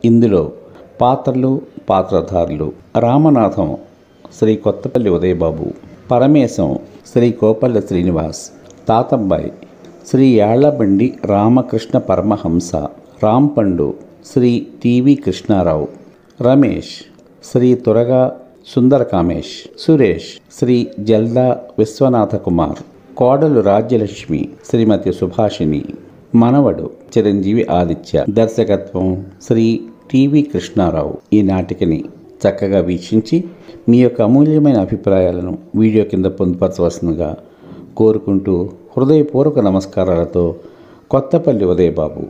ఇందులో పాత్రలు, పాత్రధారులు: రామనాథం శ్రీ కొత్తపల్లి ఉదయబాబు, పరమేశం శ్రీ కోపల్ల శ్రీనివాస్, తాతబ్బాయి శ్రీ యాళ్లబండి రామకృష్ణ పరమహంస, రాంపండు శ్రీ టివి కృష్ణారావు, రమేష్ శ్రీ తురగా సుందర కామేష్, సురేష్ శ్రీ జల్దా విశ్వనాథ కుమార్, కోడలు రాజ్యలక్ష్మి శ్రీమతి సుభాషిణి, మనవడు చిరంజీవి ఆదిత్య. దర్శకత్వం శ్రీ టివి కృష్ణారావు. ఈ నాటికని చక్కగా వీక్షించి మీ యొక్క అమూల్యమైన అభిప్రాయాలను వీడియో కింద పొందుపరచవలసిందిగా కోరుకుంటూ హృదయపూర్వక నమస్కారాలతో కొత్తపల్లి ఉదయబాబు.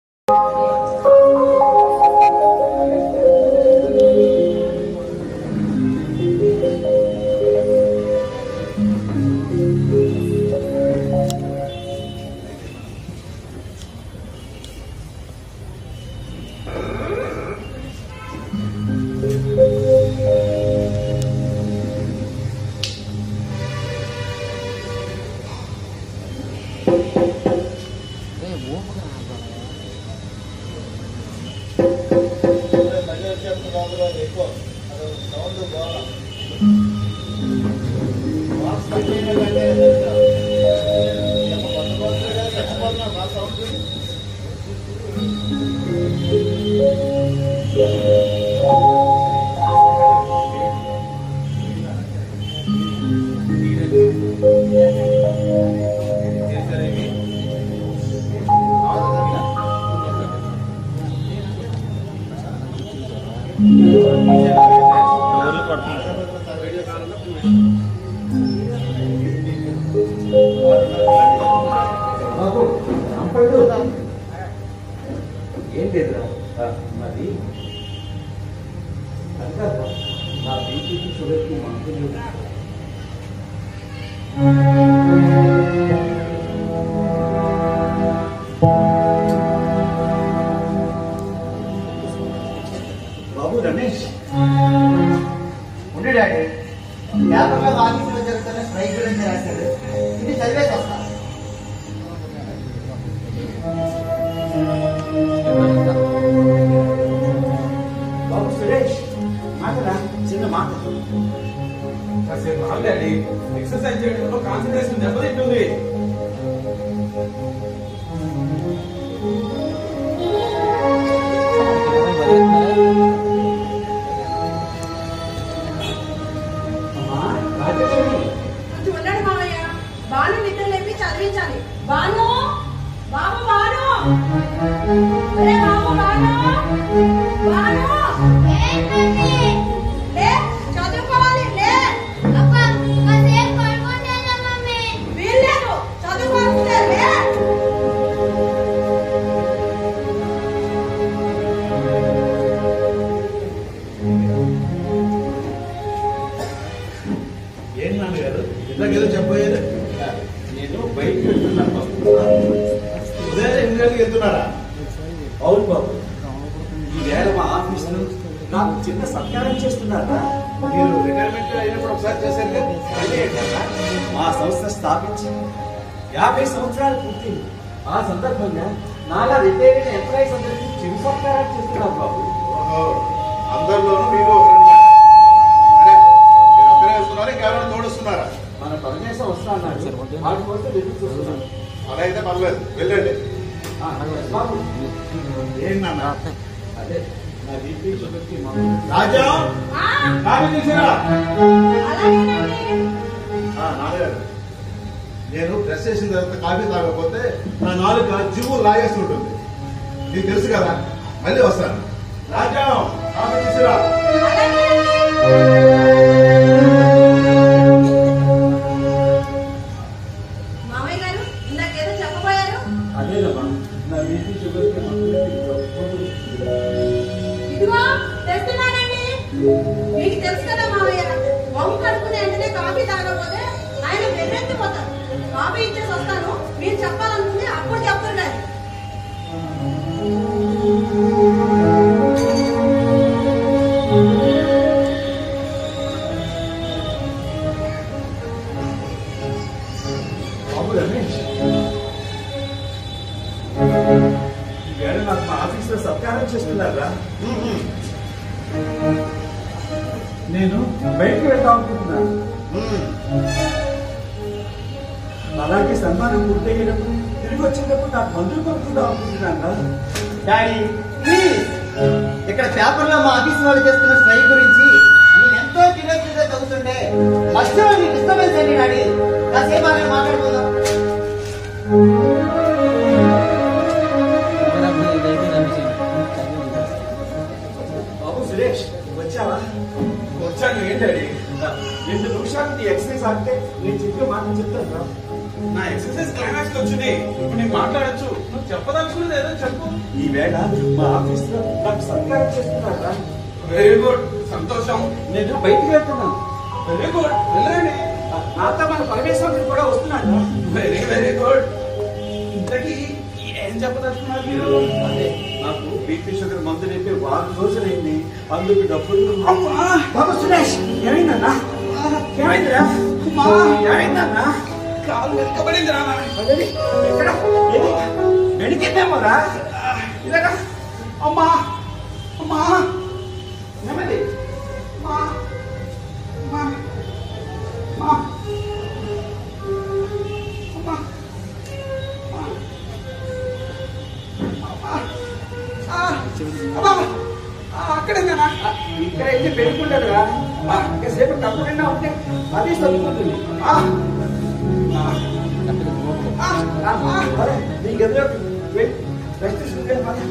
బాబు రమేష్ ఉండే డాడీ పేపర్లో ఆఫీసులో జరుగుతున్న స్ట్రైక్ గురించి రాశాడు. ఇది చదివేసి వస్తా. బాబు సురేష్ మాటరా, చిన్న మాట. ఆల్రెడీ ఎక్సర్సైజ్ చేయడంలో కాన్సన్ట్రేషన్ దెబ్బతింటుంది. చూడండి మావయ్య, బాను నిద్ర లేపి చదివించాలి. బాను, బాబు బాను, అరే బాబు బాను, బాను లే, చదువుకోవాలి లే. వీల్లేదు, చదువుకోవాల్సిందే లే. ఏం నాన్నగారు ఇందాకేదో చెప్పబోయారు? నేను బయటకు వెళ్తున్నాను. ఉదయం 8 గంటలకు వెళ్తున్నారా? అవును బాబు, ఈవేళ మా ఆఫీసులో నాకు చిన్న సత్కారం చేస్తున్నారా? మీరు రిటైర్మెంట్ అయినప్పుడు ఒకసారి చేశారు కదా, మళ్ళీ ఏంటన్నా? మా సంస్థ స్థాపించి 50 సంవత్సరాలు పూర్తయింది. ఆ సందర్భంగా నాలా రిటైర్ అయిన ఎంప్లాయీస్ అందరికీ చిరు సత్కారాలు చేస్తున్నాం బాబు. ఓహో, అందరిలోనూ మీరు ఒకరన్నమాట. అరే, మీరు ఒక్కరే వస్తున్నారా, ఇంకెవరైనా తోడుస్తున్నారా? మన పరమేశ్వరం వస్తా అన్నాడు, వాటి కోసం ఎదురు చూస్తున్నాను. అలా అయితే పర్లేదు, వెళ్ళండి. బాబు ఏంటి నాన్న? అదే నా బీపీ షుగర్కి రాజా, కాఫీ తీసుకురా. అలాగేనండి. నాన్నగారు, నేను బ్రష్ చేసిన తర్వాత కాఫీ తాగకపోతే నా నాలుగు జివ్వు లాగేస్తుంటుంది. నీకు తెలుసు కదా, మళ్ళీ వస్తాను. రాజా, కాఫీ తీసుకురా. మామయ్య గారు ఇందాకేదో చెప్పబోయారు. అదేనమ్మా, నా బీపీ షుగర్కి ఇదిగో తెస్తున్నానండి. మీకు తెలుసు కదా మామయ్య, వంగు కడుక్కునే వెంటనే కాఫీ తాగకపోతే ఆయన వెర్రెత్తిపోతారు. కాఫీ ఇచ్చేసి వస్తాను, మీరు చెప్పాలనుకుంటే అప్పుడు చెప్తారు కానీ. బాబు రమేష్, ఈవేళ నాకు మా ఆఫీసులో సత్కారం చేస్తున్నారు. రా. నేను బయటికి వెళ్తా అనుకుంటున్నాను. అలాగే సన్మానం పూర్తయ్యేటప్పుడు తిరిగి వచ్చేటప్పుడు నాకు మందులు కొనుక్కుందాం అనుకుంటున్నాను. డాడీ ప్లీజ్, ఇక్కడ పేపర్లో మా ఆఫీస్ వాళ్ళు చేస్తున్న స్ట్రైక్ గురించి నేను ఎంతో క్యూరియస్ గా చదువుతుంటే మధ్యలో నీకు డిస్టర్బెన్స్ ఏంటి డాడీ? కాసేపు అక్కడ మాట్లాడుకుందాం. బాబు సురేష్, వచ్చావా? వచ్చాను. ఏంటండి 2 నిమిషాలు నీ ఎక్సర్సైజ్ ఆడితే నేను చెప్పే మాట చెప్తాను రా. నా ఎక్సర్సైజ్ క్లైమాక్స్ వచ్చింది. ఇప్పుడు నేను మాట్లాడచ్చు. నువ్వు చెప్పదలుచుకున్నది ఏదో చెప్పు. ఈవేళ మా ఆఫీస్ లో నాకు సత్కారం చేస్తున్నారు రా. వెరీ గుడ్, సంతోషం. నేను బయటికి వెళ్తున్నాను. వెరీ గుడ్, వెళ్ళండి. నాతో మన పరమేశ్వరుడు కూడా వస్తున్నాడు రా. Very very good. ఇంతకీ ఏం చెప్పదలుచుకున్నారు మీరు? అదే నాకు బీపీ షుగర్ మందు నేపి 6 రోజులైంది. అందుకు డబ్బులు. బాబు సురేష్, ఏమైందన్నా? ఏమైందిరా? ఏమైందన్నా? కాలు వెనకబడింది రా. ఎక్కడ? వెడికిద్దామోరా? ఇలాగా? అమ్మా అమ్మా, నెమ్మది. అమ్మా అమ్మా అమ్మా అమ్మా అక్కడేనా? ఇక్కడైతే పెరుగుండదురా. ఇంకాసేపు తప్పుడైనా ఉంటే అది చదువుకుంటుంది. నీ గదిలో రెస్ట్ తీసుకుంటాను మరి.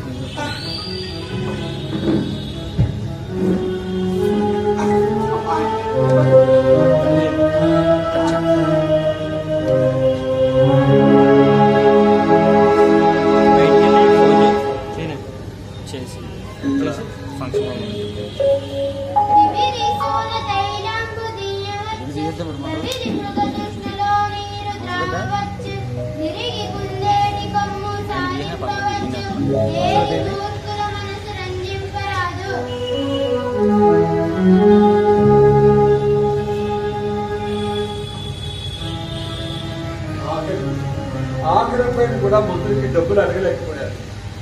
ఆఖరి పైన కూడా మందులకి డబ్బులు అడగలేకపోయారు.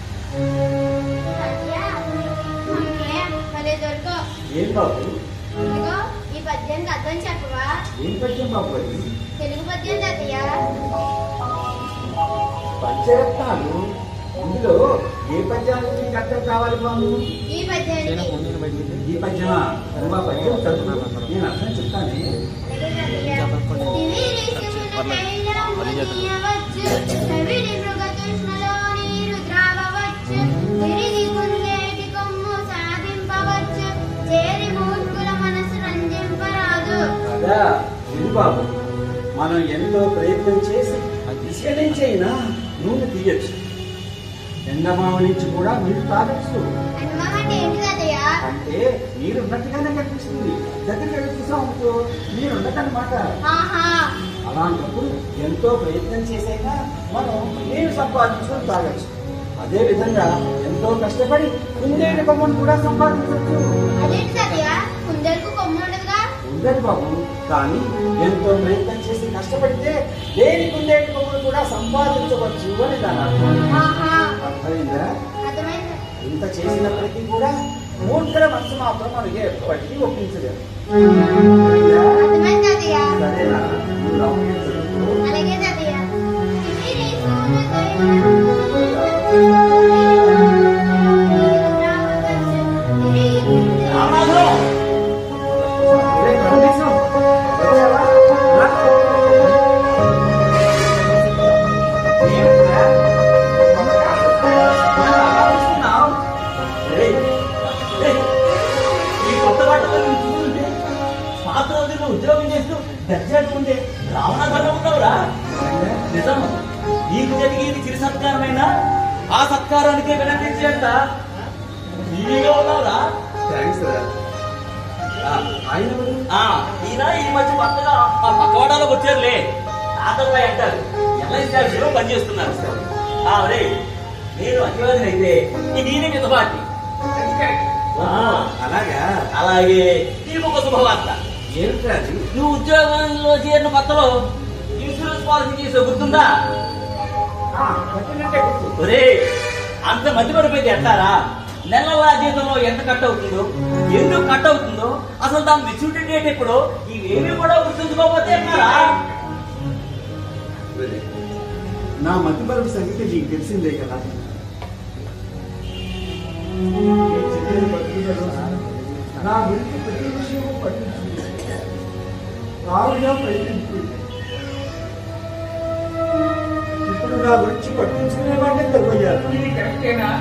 ఏం బాబు? ఈ పద్యానికి అర్థం చెప్పవా? ఏం పద్యం బాబు అది? తెలుగు పద్యం తాతయ్య. పంచరత్నాలు, ఇందులో ఏ పద్యానికి అర్థం కావాలి బాబు? ఈ పద్యానికి. ఈ పద్యమా? నువ్వు ఆ పద్యం చదువు, నేను అర్థం చెప్తానే. కదా ఇది బాబు, మనం ఎంతో ప్రయత్నం చేసి ఇసుక నుంచి అయినా నూనె తీయచ్చు, ఎండమావ నుంచి కూడా నీరు తాగచ్చు. అంటే నీరున్నట్టుగానే కనిపిస్తుంది, దగ్గరికి చూసామనుకో నీరున్నదన్నమాట. అలాంటప్పుడు ఎంతో ప్రయత్నం చేసైనా మనం నీరు సంపాదించుకొని తాగచ్చు. అదే విధంగా ఎంతో కష్టపడి కుందేటి కొమ్మను కూడా సంపాదించవచ్చు. ఉండదు బాబు, కానీ ఎంతో ప్రయత్నం చేసి కష్టపడితే దేని కుందేటి కొమ్మను కూడా సంపాదించవచ్చు అని దాని అర్థమైందా? ఇంత చేసినప్పటికీ కూడా మూర్ఖుల మనసు మాత్రం మనకి ఎప్పటికీ ఒప్పించలేదు. సరేనా? ఉద్యోగం చేస్తూ దర్జాకుంటే రావణాధరణ ఉన్నావురా. నిజం, నీకు జరిగేది చిరు సత్కారమైనా ఆ సత్కారానికే వినందించేంత నీగా ఉన్నావురా. ఈయన ఈ మధ్య కొత్తగా మా పక్కవాడాలో వచ్చారులే, తాతబాయ్ అంటారు. ఎల్ఐసి ఆఫీసులో పనిచేస్తున్నారు. రే, నేను అతివాదిని అయితే నేనే మితబాటి. అలాగా? అలాగే నీకు ఒక శుభవార్త. ఏమిటి? నువ్వు ఉద్యోగంలో చేరిన కొత్తలో ఇన్సూరెన్స్ పాలసీ చేసే గుర్తుందా? ఒరే, అంత మంది పడిపోయింది అంటారా? నెలల జీతంలో ఎంత కట్ అవుతుందో, ఎందుకు కట్ అవుతుందో, అసలు దాని మెచ్యూరిటీ డేట్ ఎప్పుడో ఇవేమీ కూడా గుర్తుంచుకోకపోతే ఎన్నారా? నా మధ్య బరువు సంగతి నీకు తెలిసిందే కదా. నా గురించి ప్రతి విషయము పట్టించింది, ఆవిడ ప్రయత్నించింది. ఇప్పుడు నా గురించి పట్టించుకునేవాడే తెలియజేయాలి. ఇది కరెక్టేనా?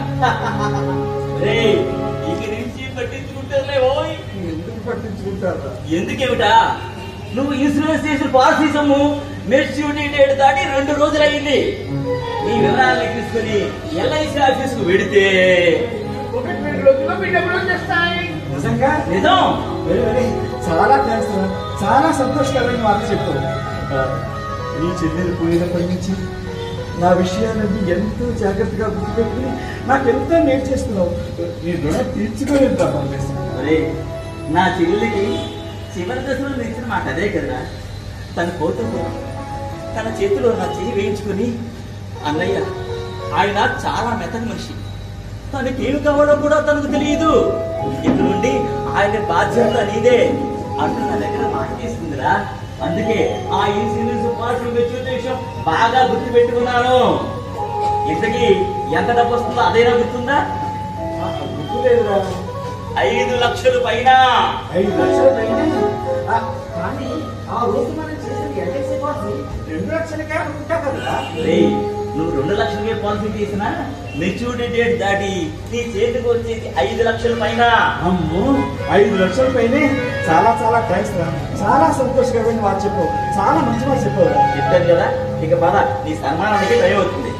ఇక నుంచి పట్టించుకుంటారులే. ఓయ్ ఎందుకు పట్టించుకుంటారా? ఎందుకేమిటా? నువ్వు ఇన్సూరెన్స్ చేసిన పాలసీ సొమ్ము మెచ్యూరిటీ డేట్ దాటి 2 రోజులయ్యింది. నీ వివరాలు తీసుకుని ఎల్ఐసి ఆఫీసుకు వెడితే 1-2 రోజుల్లో మీ డబ్బులు వచ్చేస్తాయి. నిజంగా? నిజం. చాలా థ్యాంక్స్ రా, చాలా సంతోషకరమైన మాట చెప్పు. నీ చెల్లెలు పోయినప్పటి నుంచి నా విషయాలన్నీ ఎంతో జాగ్రత్తగా గుర్తుపెట్టుకుని నాకెంతో మేలు చేస్తున్నావు. నీ రుణం తీర్చుకోలేదు. నా చెల్లెలికి చివరి దశలో ఇచ్చిన మాట అదే కదా. తను పోతుంది, తన చేతిలో నా చెయ్యి వేయించుకుని, అన్నయ్య ఆయన చాలా మెత్తని మనిషి, తనకేమి కావాలో కూడా తనకు తెలియదు, ఇక నుండి ఆయన బాధ్యత నీదే అంటూ నా దగ్గర మాట తీసుకుందిరా. అందుకే ఆ ఇన్సూరెన్స్ పాలసీ మెచ్యూరిటీ విషయం బాగా గుర్తు పెట్టుకున్నాను. ఇంతకీ ఎంత డబ్బు వస్తుందో అదైనా గుర్తుందా? గుర్తులేదురా. 5 లక్షలు పైన. 5 లక్షల పైన? కానీ ఆ రోజు మనం చేసిన ఎల్ఐసి పాలసీ 2 లక్షలకే ఉంటా కదా. నువ్వు 2 లక్షలకే పాలసీ తీసినా మెచ్యూరిటీ డేట్ దాటి నీ చేతికి వచ్చేది 5 లక్షల పైన. అమ్మో, 5 లక్షల పైనే? చాలా చాలా థ్యాంక్స్ రా, చాలా సంతోషకరమైన మాట చెప్పు, చాలా మంచి మాట చెప్పు. చెప్పాను కదా, ఇక బాధ నీ సన్మానానికి టైం అవుతుంది.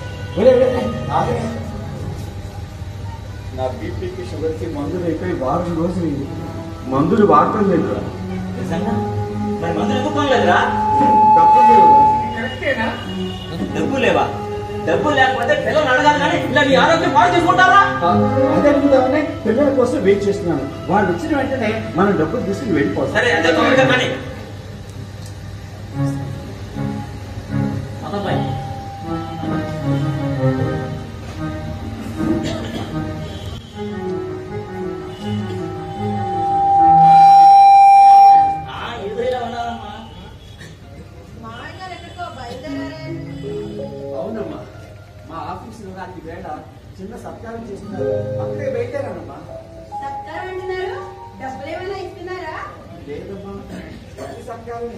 నా బీపీకి షుగర్కి మందులు అయిపోయి 4 రోజులు మందులు వాడటం లేదురా. నిజంగా? మరి మందులు ఎందుకు కొనలేదురా? డబ్బులు లేవురా. కరెక్టేనా? డబ్బు లేవా? డబ్బు లేకపోతే పిల్లలు అడగాలి కానీ ఇలా నీ ఆరోగ్యం పాడు చేసుకుంటారా? అదే అనుకుందామని పిల్లల కోసం వెయిట్ చేస్తున్నాను. వాళ్ళు వచ్చిన వెంటనే మనం డబ్బులు తీసుకుని వెళ్ళిపోతాం. సరే అదే తొందరగా కానీ. అబ్బాయి ఏదైనా ఉన్నారమ్మా. మామయ్య గారు ఎక్కడికో బయలుదేరారే? అవునమ్మా, మా ఆఫీసులో నాకు వేళ చిన్న సత్కారం చేస్తున్నారు, అక్కడే బయటేరానమ్మా. సత్కారం అంటున్నారు, డబ్బులు ఏమైనా ఇస్తున్నారా? లేదమ్మా, ప్రతి సత్కారమే.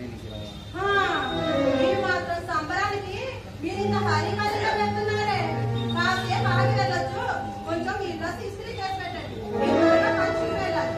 మీరు మాత్రం సంబరానికి మీరు ఇంత హరి హరిగా వెళ్తున్నారే. కాసేపు ఆగి వెళ్ళొచ్చు. కొంచెం మీ డ్రెస్ ఇస్త్రీ చేసి పెట్టండి. మీరు త్వరగా మంచిగా వెళ్ళాలి.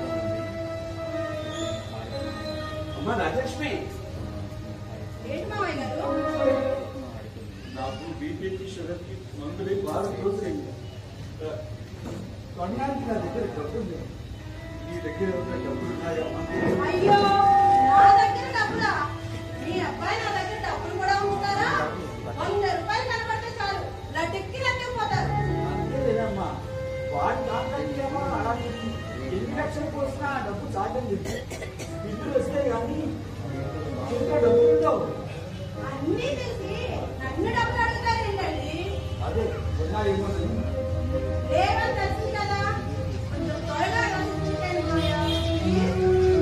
అమ్మా రాజలక్ష్మి, ఏంటి మామయ్య గారు? నాకు బీపీకి షుగర్కి మందులు 4 రోజులైంది. కొనడానికి నా దగ్గర డబ్బులు లేవు. నీ దగ్గర ఉన్న డబ్బులు ఉన్నాయమ్మా? అయ్యో, నా దగ్గర డబ్బులా? మీ అబ్బాయి నా దగ్గర డబ్బులు కూడా ఉంచుతారా? 100 రూపాయలు కనబడితే చాలు, లడ్డెక్కి లడ్డెక్కిపోతారు. అంతేలేదమ్మా, వాడి నాకేమో అలాగే 8 లక్షలు పోసినా ఆ డబ్బు చాలండి. బిల్లులు వస్తే కానీ ఇంకా డబ్బులు ఉండవు. అన్నీ తెలిసి నన్ను డబ్బులు అడుగుతారు ఏంటండి? అదే ఉన్నాయేమో. లేవని తెలిసింది కదా, కొంచెం త్వరగా రచించండి మామయ్య. ప్లీజ్.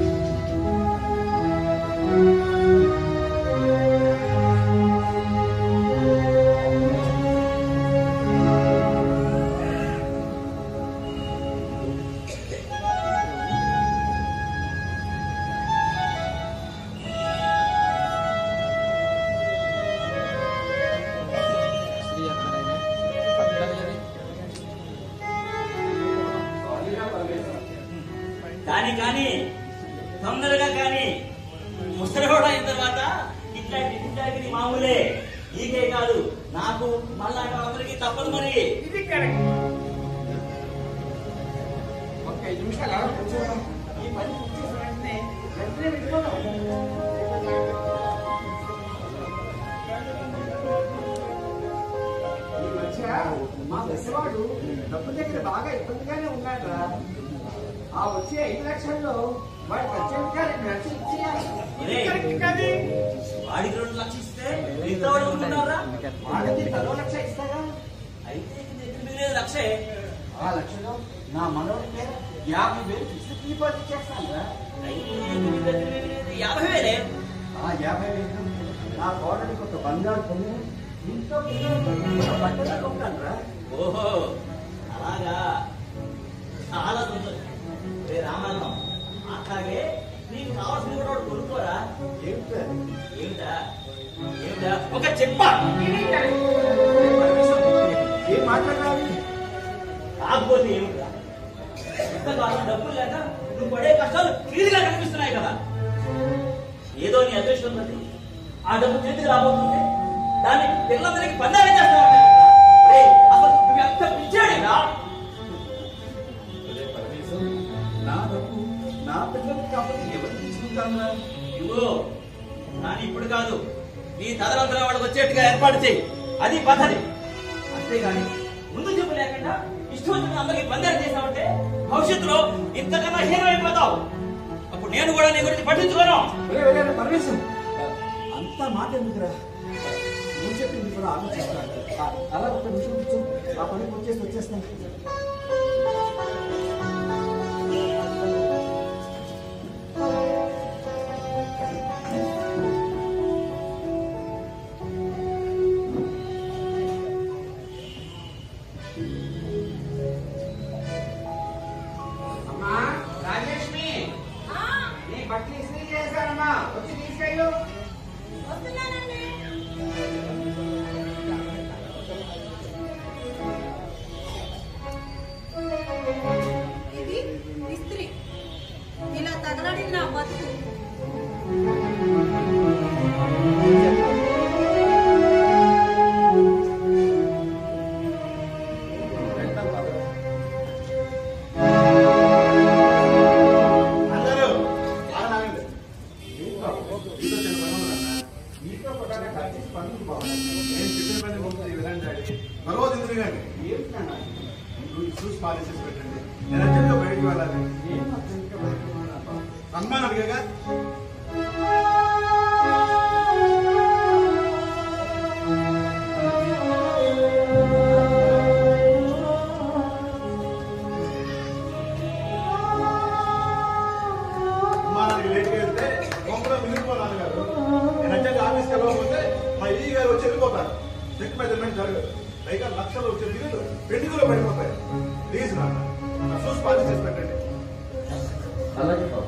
కానీ తొందరగా కానీ ముసలివాడు అయిన తర్వాత ఇట్లాంటి మామూలే. నీకే కాదు, నాకు మళ్ళా వాళ్ళందరికీ తప్పదు. మరి ఇది ఒక్క 5 నిమిషాలు అలా కూర్చోవడం, ఈ పని పూర్తి చేసిన వెంటనే వెంటనే వెళ్ళిపోదాం. ఈ మధ్య మా దశవాడు డబ్బు దగ్గర బాగా ఇబ్బందిగానే ఉన్నాడు. ఆ వచ్చే 5 లక్షల్లో వాడి ఖర్చుగా 2 లక్షలు ఇచ్చేయాలి. వాడికి 2 లక్షలు ఇస్తే మిగతా వాడు ఉంటున్నారా? వాడికి 1 లక్ష ఇస్తారా? అయితే దగ్గర మిగిలేదు 1 లక్షే. ఆ లక్షలో నా మనోడి మీద 50,000 ఫిక్స్డ్ డిపాజిట్ చేస్తాను రా. 50,000 ఆ 50,000 నా కోడలికి ఒక బంగారు కొమ్ము, ఇంట్లో బట్టలు కొంటాను రా. ఓహో అలాగా, చాలా సంతోషం. రే రామారావు, అట్లాగే నీకు కావాల్సిన కూడా ఒకటి కొనుక్కోరా. ఏమిటా ఏమిటా ఏమిటా ఒక చెప్ప. ఏం మాట్లాడాలి? కాకపోతే ఏమిటా, ఇంతకాలం డబ్బులు లేక నువ్వు పడే కష్టాలు క్లియర్గా కనిపిస్తున్నాయి కదా. ఏదో నీ అదృష్టం ఉన్నది, ఆ డబ్బు చేతికి రాబోతుంది, దాన్ని పిల్లలందరికీ పందాలే చేస్తావు. అసలు నువ్వు ఎంత పిచ్చాడేనా? నా డబ్బు నా పిల్లలకి కాకపోతే ఎవరు తీసుకుంటాను? ఇవ్వు, కానీ ఇప్పుడు కాదు, నీ తదనంతరం వాళ్ళకి వచ్చేట్టుగా ఏర్పాటు చేయి. అది పద్ధతి. అంతేగాని ముందు చెప్పు లేకుండా ఇష్టం వచ్చిన అందరికి పందాలు చేసామంటే భవిష్యత్తులో ఇంతకన్నా హీనమైపోతావు. అప్పుడు నేను కూడా నీ గురించి పట్టించుకోను. పరమేశం, అంత మాట ఎందుకురా? నువ్వు చెప్పింది కూడా ఆలోచిస్తాను. అలా ఒక నిమిషం కూర్చో, ఆ పని వచ్చేస్తాను. అమ్మా రాజలక్ష్మి, ఆ, నీ బట్టలు ఇస్త్రీ చేశానమ్మా, వచ్చి తీసుకెళ్ళు. వస్తున్నానండి. ఇది ఇస్త్రీ. ఇలా తగలడి నా బతుకు. అందరూ ఆగండి. మీతో చిన్న పని ఉందన్నా. నీతో కూడా కలిసి పనులు బాగుంది. నేను చెప్పిన పని ముందు ఈ విధంగా డాడీ. తర్వాత ఎందుకు కానీ ఏమిటన్నా? మీరు షూస్ పాలిష్ చేసి పెట్టండి. నేను అర్జెంట్గా బయటికి వెళ్ళాలి. ఏం అర్థంగా బయటకున్నా? సన్మాన్ అడిగాగా సన్మానానికి లేట్గా వెళ్తే కొంపలో మిగిలిపోతాను గారు. నేను అర్జెంట్ ఆఫీస్కి వెళ్ళకపోతే మా ఈ గారు వచ్చి వెళ్ళిపోతారు. చెక్ మెజర్మెంట్ జరగదు. పైగా లక్షలు వచ్చే బిల్లులు పెండింగ్లో పడిపోతాయి. ప్లీజ్ నాన్న, నా షూస్ పాలిష్ చేసి పెట్టండి. అలాగే బాబు.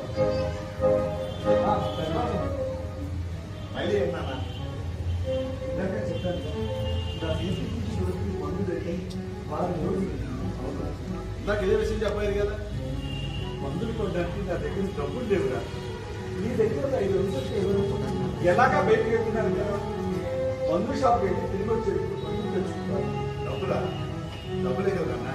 మళ్ళీ ఏంటన్నా? ఇందాక చెప్పాను, నా తీసుకు చూడండి మందు పెట్టి వారం రోజులు నాకు ఇదే విషయం చెప్పలేదు కదా. మందులు కొనడానికి నా దగ్గర డబ్బులు లేవురా. నీ దగ్గర ఒక 5 రోజులు ఎవరు ఎలాగా బయటకు వెళ్తున్నారు కదా? మందు షాప్ వెళ్ళి తిరిగి వచ్చి మందులు తెచ్చుకుంటారు. డబ్బులా? డబ్బులే కదా అన్న.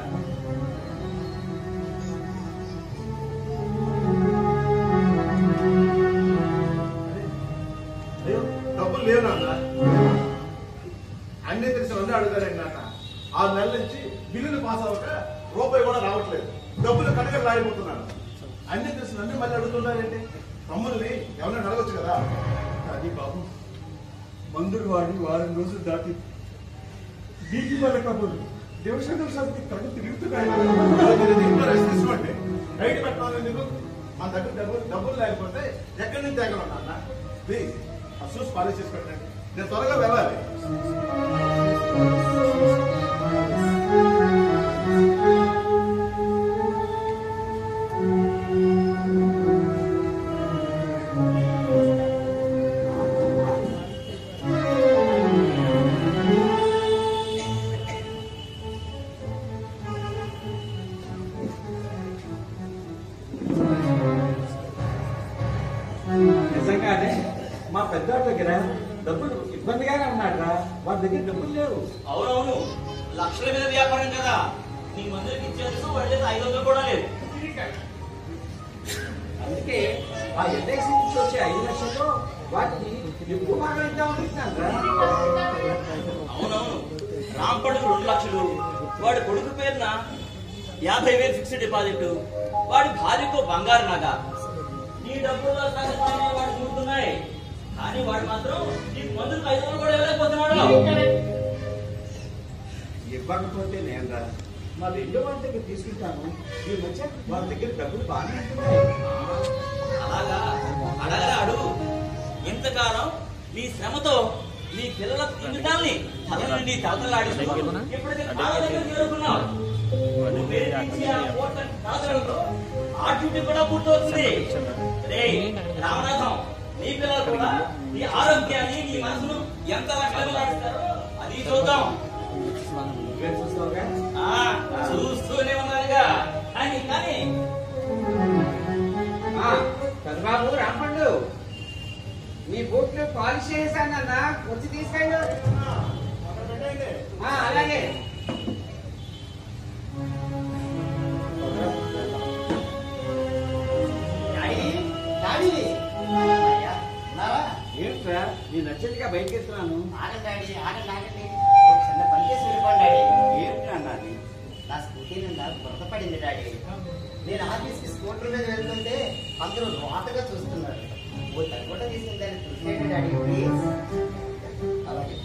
అయ్యో, డబ్బులు లేవు నాన్న. అన్నీ తెలిసి అన్నీ అడుగుతారండి నాన్న. 6 నెలల నుంచి బిల్లులు పాస్ అవ్వక రూపాయి కూడా రావట్లేదు. డబ్బులు కడగలు రాయిపోతున్నాను. అన్నీ తెలిసి నన్ను మళ్ళీ అడుగుతున్నారండి. తమ్ముల్ని ఎవరైనా అడగచ్చు కదా. అది బాబు, మందులు వాడి వారం రోజులు దాటి బీపీ వల్ల కబుర్లు దేవశంకర్ శాస్త్రి కళ్ళు తిరుగుతున్నాయి. తీసుకోండి. బయట పెట్టాలి ఎందుకు? మన దగ్గర డబ్బులు లేకపోతే ఎక్కడి నుంచి తేగలం నాన్న. ప్లీజ్ ఆ షూస్ పాలిష్ చేసి పెట్టండి. నేను త్వరగా వెళ్ళాలి. నిజంగానే మా పెద్ద దగ్గర డబ్బులు ఇబ్బందిగానే ఉన్నాడ్రా. వాడి దగ్గర డబ్బులు లేవు. అవునవును, లక్షల మీద వ్యాపారం కదా. నీ మందులకి ఇచ్చేందుకు వాళ్ళ దగ్గర 500 కూడా లేదు. అందుకే ఆ ఎల్ఐసి నుంచి వచ్చే 5 లక్షల్లో వాటికి ఎక్కువ భాగం ఇద్దాం అనుకుంటున్నాను. అవునవును, రాంపడుకు 2 లక్షలు, వాడి కొడుకు పేరున 50,000 ఫిక్స్డ్ డిపాజిట్, వాడి భార్యకు బంగారు నగ. నీ డబ్బుల్లో సగం వాడు చూస్తున్నాయి, కానీ వాడు మాత్రం నీకు మందులకు 500 కూడా ఇవ్వలేకపోతున్నాడు. ఇవ్వకపోతే నేను రా మా రెండో వాళ్ళ దగ్గర తీసుకుంటాను. ఈ మధ్య వాళ్ళ దగ్గర డబ్బులు బాగానే ఉంటున్నాయి. అలాగా అడగరా అడుగు. ఇంతకాలం నీ శ్రమతో నీ పిల్లల జీవితాల్ని తల నుండి తలతలాడిస్తూ ఇప్పటికీ బాగా దగ్గర చేరుకున్నావు. నువ్వు వేధించి ఆ కోట్ల కాదడంతో ఆ డ్యూటీ కూడా పూర్తవుతుంది. రేయ్ రామనాథం, నీ పిల్లలు కూడా నీ ఆరోగ్యాన్ని నీ మనసును ఎంత లక్షలాడిస్తారో అది చూద్దాం. చూస్తూనే ఉన్నారుగా. కానీ కానీ చంద్రబాబు రాంపండు, నీ బూట్లు పాలిష్ చేశానన్నా, వచ్చి తీసుకెళ్ళు. అలాగే. ఏంట్రా నేను నచ్చట్టుగా బయటకు వెళ్తున్నాను. ఆగండి డాడీ, ఆగండి. ఒక చిన్న పని చేసి వెళ్ళిపోండి డాడీ. ఏంటి అన్నది? నా స్కూటీ నిండా బురద పడింది డాడీ. నేను ఆఫీస్కి స్కూటర్ మీద వెళ్తుంటే అందరూ రోతగా చూస్తున్నారు. ఓ తగ్గొట్ట తీసుకుని దాన్ని చూసేయండి డాడీ ప్లీజ్. అలాగే.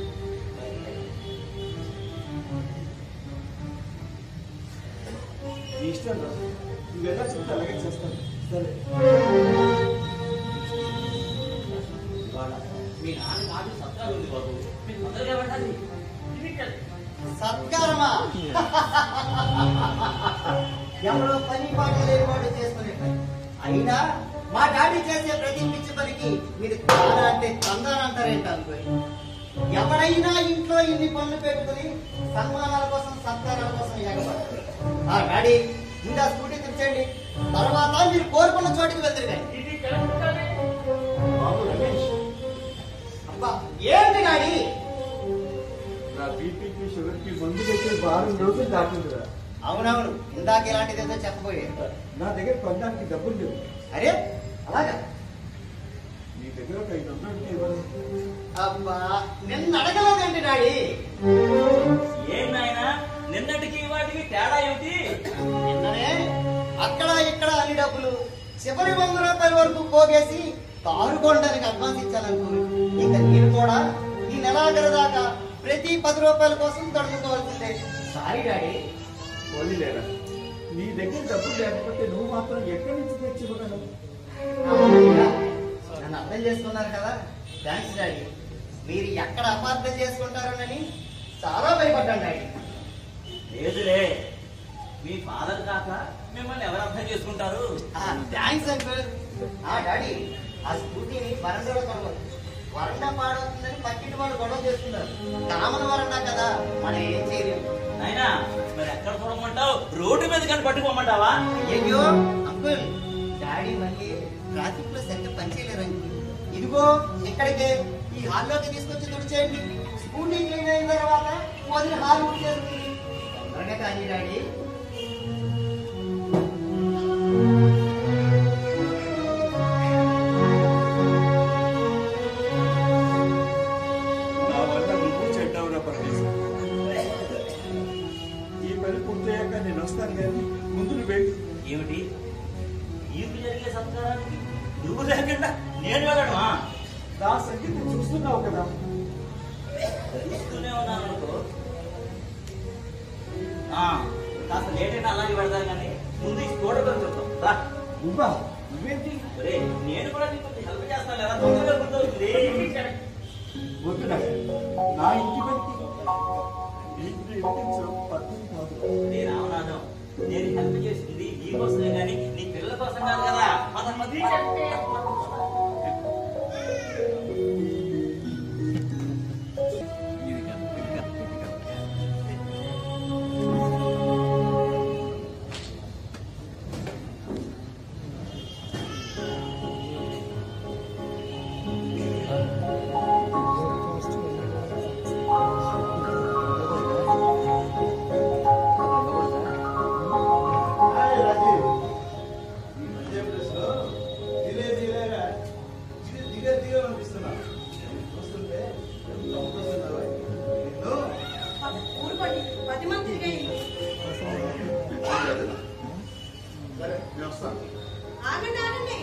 నీ ఇష్టం రా, నువ్వు ఎలా చెప్తే అలాగే చేస్తాను. సరే. మీ నాన్న నాకు సత్కారం ఉంది బాబు, మీరు తొందరగా వెళ్ళాలి. సత్కారమా? ఎవరో పని పాట లేనివాడు చేసుకునే పని. అయినా మా డాడీ చేసే ప్రతి పిచ్చి పనికి మీరు తారా అంటే తందారా అంటారేంటి అనుకోని. ఎవరైనా ఇంట్లో ఇన్ని పనులు పెట్టుకుని సన్మానాల కోసం సత్కారాల కోసం ఎగబడతారు. ఆ డాడీ ఇంకా స్కూటీ తెచ్చండి, తర్వాత మీరు కోరుకున్న చోటికి వెళ్తారు. బాబు రమేష్, అబ్బా ఏంటి డాడీ? నా బీపీకి షుగర్కి మందు పెట్టి వారం రోజులు దాటిందిరా. అవునవును, ఇందాక ఇలాంటిదేదో చెప్పబోయేది. నా దగ్గర కొనడానికి డబ్బులు లేవు. అరే అలాగా? నీ దగ్గర ఒక 500 ఇవ్వను. అబ్బా నిన్న అడగలేదండి డాడీ. ఏం నాయనా, నిన్నటికి వాటికి తేడా ఏమిటి? నిన్ననే అక్కడ ఇక్కడ అన్ని డబ్బులు చివరి 100 రూపాయల వరకు పోగేసి కారు కొనడానికి అడ్వాన్స్ ఇచ్చాననుకో. ఇంకా నేను కూడా ఈ నెలాఖరు దాకా ప్రతి 10 రూపాయల కోసం తడుచుకోవాల్సిందే. Sorry daddy. పోనీలేరా, నీ దగ్గర డబ్బులు లేకపోతే నువ్వు మాత్రం ఎక్కడి నుంచి తెచ్చి ఇవ్వగలవు? నన్ను అర్థం చేసుకున్నారు కదా, థ్యాంక్స్ డాడీ. మీరు ఎక్కడ అపార్థం చేసుకుంటారోనని చాలా భయపడ్డాను డాడీ. లేదులే, మీ ఫాదర్ కాక మిమ్మల్ని ఎవరు అర్థం చేసుకుంటారు? Thanks uncle. డాడీ, ఆ స్కూటీని వరండాలో కొనవచ్చు. వరండా పాడవుతుందని పక్కింటి వాళ్ళు గొడవ చేస్తున్నారు. కామన్ వరండా కదా, మనం ఏం చేయలేము. నాయనా మరి ఎక్కడ చూడమంటావు? రోడ్డు మీద కానీ పట్టుకోమంటావా? అయ్యో అంకుల్, డాడీ మళ్ళీ ట్రాఫిక్ లో సరిగ్గా పనిచేయలేరు అంకుల్. ఇదిగో ఇక్కడికే ఈ హాల్లోకి తీసుకొచ్చి తుడిచేయండి. స్కూటీ క్లీన్ అయిన తర్వాత మొదటి హాల్ ఊడ్చేస్తుంది. తొందరగా కానీ డాడీ. నా వల్ల నువ్వు చెడ్డావురా పరమేశ్వర. ఈ పని పూర్తయ్యాక నేను వస్తాను కానీ ముందు నువ్వు ఏమిటి నీకు జరిగే సత్కారానికి నువ్వు లేకుండా నేను వెళ్ళడమా? నా సంగీతం చూస్తున్నావు కదా. చూస్తూనే ఉన్నాను అనుకో. కాస్త లేట్ అయినా అలాగే పెడతాను కానీ ముందు ఈ స్కూటర్ చూద్దాం రా. నువ్వా? నువ్వేంటి? ఒరే, నేను కూడా నీకు కొంచెం హెల్ప్ చేస్తాను కదా, తొందరగా గుర్తవుతుంది. వద్దు నా ఇంటి పనికి పద్ధతి కాదు. రే రామనాథం, నేను హెల్ప్ చేసింది నీ కోసమే కానీ నీ పిల్లల కోసం కాదు కదా. మన మధ్య ఊరుకోండి, 10 మంది తిరిగాయి. సరే నేను వస్తాను. ఆగండి ఆగండి,